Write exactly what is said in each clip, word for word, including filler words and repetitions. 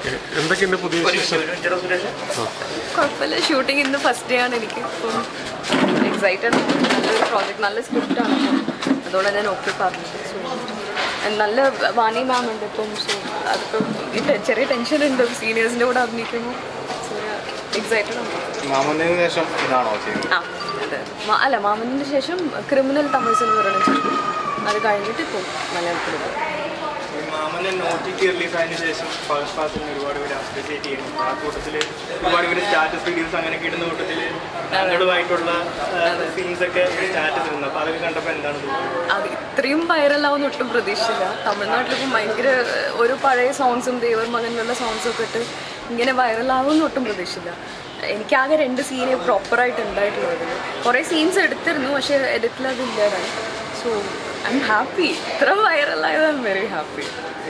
എന്തൊക്കെയുണ്ട് പുതിയ കുഴപ്പമില്ല. ഷൂട്ടിംഗ് ഇന്ന് ഫസ്റ്റ് ഡേ ആണ്. എനിക്ക് ഇപ്പം എക്സൈറ്റഡ്. നല്ലൊരു പ്രോജക്റ്റ്, നല്ല സ്ക്രിപ്റ്റാണ്. അതുകൊണ്ട് ഞാൻ ഓക്കെ പറഞ്ഞത്. സോ നല്ല വാണി മാം ഉണ്ട് ഇപ്പം. സോ അതിപ്പം ചെറിയ ടെൻഷൻ ഉണ്ട് സീനിയേഴ്സിൻ്റെ കൂടെ അഭിനയിക്കുമ്പോൾ. സോ എക്സൈറ്റഡ് ആണ്. മാമന്നതിന് ശേഷം ഇതാണോ ആ അതെ. അല്ല, മാമന്നിന് ശേഷം ക്രിമിനൽ തമിഴ് സിനിമ പറയണം ചെയ്തു. അത് കഴിഞ്ഞിട്ട് ഇപ്പോൾ മലയാളത്തിൽ Maamannan O T T release ആയതിനു ശേഷം ഫഹദ് ഫാസിലിന് ഒരുപാട് പേര് അപ്രിഷിയേറ്റ് ചെയ്യുന്നു. ആ കൂട്ടത്തിൽ ഒരുപാട് പേര് സ്റ്റാറ്റസ് വീഡിയോസ് അങ്ങനെയൊക്കെ ഇടുന്ന കൂട്ടത്തിൽ ഞങ്ങളുമായിട്ടുള്ള സീൻസൊക്കെ സ്റ്റാറ്റസ് ഇടുന്നു. അപ്പോൾ അതൊക്കെ കണ്ടപ്പോൾ എന്താണ് തോന്നുന്നത്? അത് ഇത്രയും വൈറലാവുന്ന ഒട്ടും പ്രതീക്ഷിച്ചില്ല. തമിഴ്നാട്ടിലിപ്പോൾ ഭയങ്കര ഒരു പഴയ സോങ്സും ദേവർ മകനിലുള്ള സോങ്സും ഒക്കെ ഇട്ട് ഇങ്ങനെ വൈറലാവുമെന്ന് ഒട്ടും പ്രതീക്ഷിച്ചില്ല. എനിക്കാകെ രണ്ട് സീന് പ്രോപ്പറായിട്ട് ഉണ്ടായിട്ടുള്ളത്. കുറേ സീൻസ് എടുത്തിരുന്നു, പക്ഷേ എഡിറ്റിൽ അത് ഇല്ലാതാണ്. So I'm happy. ഇത്ര വൈറലായത് ഐ എം വെരി ഹാപ്പി.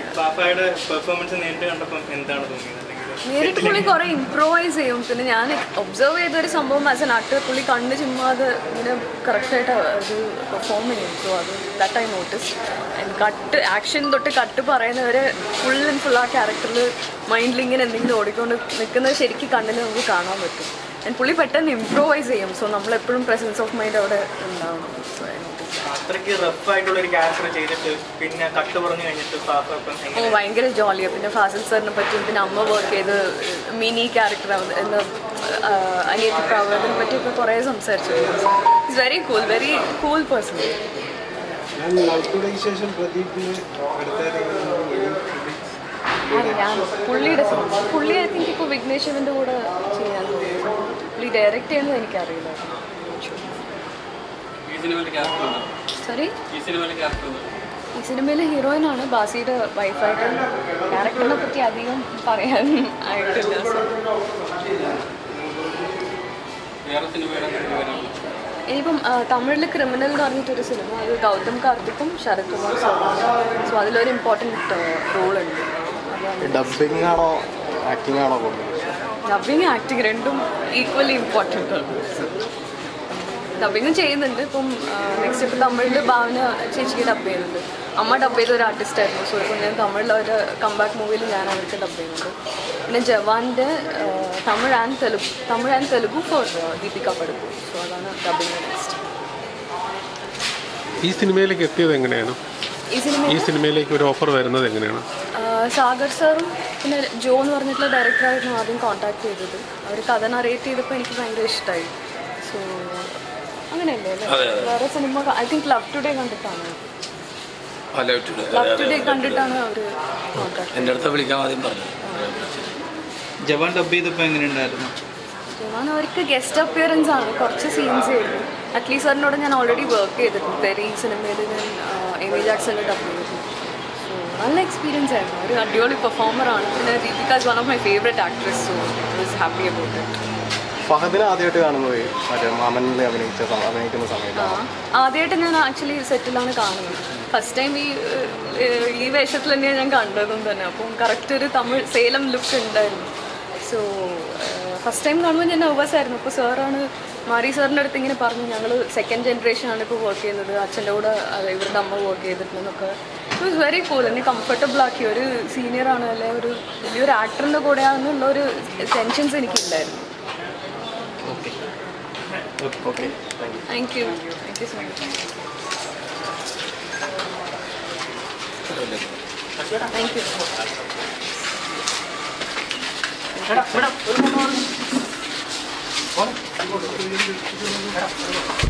നേരിട്ട് പുള്ളി കുറേ ഇംപ്രൂവൈസ് ചെയ്യും. പിന്നെ ഞാൻ ഒബ്സർവ് ചെയ്തൊരു സംഭവം ആസ് എൻ ആക്ടർ, പുള്ളി കണ്ണ് ചുമ്മാതെ ഇങ്ങനെ കറക്റ്റായിട്ട് അത് പെർഫോം ചെയ്യും. സോ അത് that I notice. And cut action തൊട്ട് കട്ട് പറയുന്നവരെ ഫുൾ ആൻഡ് ഫുൾ ആ ക്യാരക്ടറിൽ മൈൻഡിൽ ഇങ്ങനെ എന്തെങ്കിലും ഓടിക്കൊണ്ട് നിൽക്കുന്നത് ശരിക്കും കണ്ണിൽ നമുക്ക് കാണാൻ പറ്റും. ആൻഡ് പുള്ളി പെട്ടെന്ന് ഇംപ്രൂവൈസ് ചെയ്യും. സോ നമ്മളെപ്പോഴും പ്രസൻസ് ഓഫ് മൈൻഡ് അവിടെ ഉണ്ടാവണം. സോ അത്രയ്ക്ക് റഫ് ആയിട്ടുള്ള ഒരു ക്യാരക്ടർ ചെയ്തിട്ട് പിന്നെ കട്ട് പറഞ്ഞു കഴിഞ്ഞിട്ട് ഓ ഭയങ്കര ജോളിയാണ്. പിന്നെ ഫാസിൽ സാറിനെ പറ്റിയും പിന്നെ അമ്മ വർക്ക് ചെയ്ത് മിനി ക്യാരക്ടർ എന്ന് അനിയത്തി പ്രാവതിനെ പറ്റിയൊക്കെ കുറേ സംസാരിച്ചു. It's very cool, very cool person. ഞാൻ പുള്ളിയുടെ സിനിമ പുള്ളി ഐ തിങ്ക് ഇപ്പോൾ വിഘ്നേശ്വരൻ്റെ കൂടെ ചെയ്യാൻ തോന്നുന്നു. പുള്ളി ഡയറക്റ്റ് ചെയ്യുന്നത് എനിക്കറിയില്ല. സോറി, ഈ സിനിമയിലെ ഹീറോയിനാണ്, ബാസിയുടെ വൈഫായിട്ട്. ക്യാരക്ടറിനെ പറ്റി അധികം പറയാൻ ആയിട്ടില്ല. ഇനിയിപ്പം തമിഴിൽ ക്രിമിനൽ എന്ന് പറഞ്ഞിട്ടൊരു സിനിമ, അത് ഗൗതം കാർത്തിക്കും ശരത് കുമാർ സാറാണ്. സോ അതിലൊരു ഇമ്പോർട്ടൻറ്റ് റോളുണ്ട്. ഡബിങ് ആണോ ആക്ടിങ് ആണോ? ഡബിങ് ആക്ടിങ് രണ്ടും ഈക്വലി ഇമ്പോർട്ടൻ്റ് ആണ്. ഡബിങ്ങും ചെയ്യുന്നുണ്ട്. ഇപ്പം നെക്സ്റ്റ് ഇപ്പം തമിഴിൽ ഭാവന ചേച്ചിക്ക് ഡബ് ചെയ്യുന്നുണ്ട്. അമ്മ ഡബ് ചെയ്ത ഒരു ആർട്ടിസ്റ്റായിരുന്നു. സോ ഇപ്പം ഞാൻ തമിഴിൽ ഒരു കംബാക്ക് മൂവിയിൽ ഞാൻ അവർക്ക് ഡബ് ചെയ്യുന്നുണ്ട്. പിന്നെ ജവാൻ്റെ Tamil and Telugu Tamil and Telugu for Deepika പടുക്കു. സോ അതാണ് ഡബിങ് നെക്സ്റ്റ്. ഈ സിനിമയിലേക്ക് എത്തിയത് എങ്ങനെയാണ്? ഈ സിനിമ ഈ സിനിമയിലേക്ക് ഒരു ഓഫർ വരുന്നത് എങ്ങനെയാണ്? സാഗർ സാറും പിന്നെ ജോ എന്ന് പറഞ്ഞിട്ടുള്ള ഡയറക്ടറായിരുന്നു ആദ്യം കോൺടാക്ട് ചെയ്തത്. അവർ കഥ നറേറ്റ് ചെയ്തപ്പോൾ എനിക്ക് ഭയങ്കര ഇഷ്ടമായി. സോ അങ്ങനെയല്ലേ അല്ലേ? വേറെ സിനിമ ഐ തിങ്ക് ലവ് ടുഡേ കണ്ടിട്ടാണ് ലവ് ടുഡേ കണ്ടിട്ടാണ് അവർ കോൺടാക്ട് എൻ്റെ അടുത്ത് വിളിക്കാൻ ആദ്യം പറഞ്ഞു. ജവാൻ ഡബ് ചെയ്തപ്പോൾ എങ്ങനെയുണ്ടായിരുന്നു? ജവാൻ അവർക്ക് ഗസ്റ്റ് അപ്പിയറൻസ് ആണ്, കുറച്ച് സീൻസ് ചെയ്തു. അറ്റ്ലീസ്റ്റ് സാറിനോട് ഞാൻ ഓൾറെഡി വർക്ക് ചെയ്തിട്ടുണ്ട്. ഈ സിനിമയിൽ ഞാൻ എമി ജാക്സണിൽ ഡബ് ചെയ്തിട്ടുണ്ട്. സോ നല്ല എക്സ്പീരിയൻസ് ആയിരുന്നു. ഒരു അടിപൊളി പെർഫോമറാണ്. പിന്നെ Deepika is one of my favourite actress. So I was happy about it. ഫഹദിനെ ആദ്യമായിട്ട് കാണുന്നത് മറ്റേ മാമനിൽ അഭിനയിച്ച അഭിനയിക്കുന്ന സമയത്ത് ആദ്യമായിട്ട് ഞാൻ ആക്ച്വലി സെറ്റിലാണ് കാണുന്നത്. ഫസ്റ്റ് ടൈം ഈ ഈ വേഷത്തിൽ തന്നെയാണ് ഞാൻ കണ്ടതും തന്നെ. അപ്പം കറക്റ്റ് ഒരു തമിഴ് സേലം ലുക്ക് ഉണ്ടായിരുന്നു. സോ ഫസ്റ്റ് ടൈം കാണുമ്പോൾ ഞാൻ നെർവസ് ആയിരുന്നു. അപ്പോൾ സാറാണ് മാരി സാറിൻ്റെ അടുത്ത് ഇങ്ങനെ പറഞ്ഞു, ഞങ്ങൾ സെക്കൻഡ് ജനറേഷനാണ് ഇപ്പോൾ വർക്ക് ചെയ്യുന്നത്, അച്ഛൻ്റെ കൂടെ ഇവരുടെ അമ്മ വർക്ക് ചെയ്തിട്ടുണ്ടെന്നൊക്കെ. It was very cool. എന്നെ കംഫർട്ടബിൾ ആക്കി. ഒരു സീനിയറാണ് അല്ലെ ഒരു വലിയൊരു ആക്ടറിൻ്റെ കൂടെയാണെന്നുള്ള ഒരു ടെൻഷൻസ് എനിക്കുണ്ടായിരുന്നു. Okay, thank you thank you so much. Thank U.